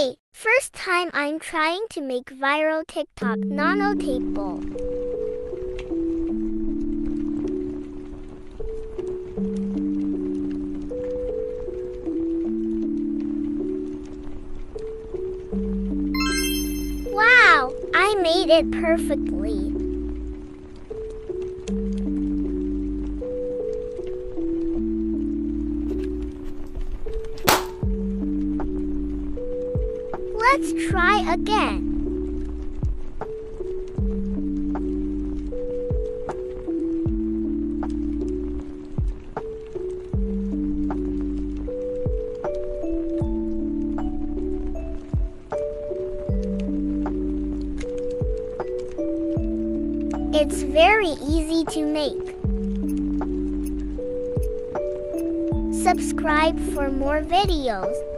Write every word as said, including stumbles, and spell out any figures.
Hey, first time I'm trying to make viral TikTok nano table. Wow, I made it perfectly. Let's try again. It's very easy to make. Subscribe for more videos.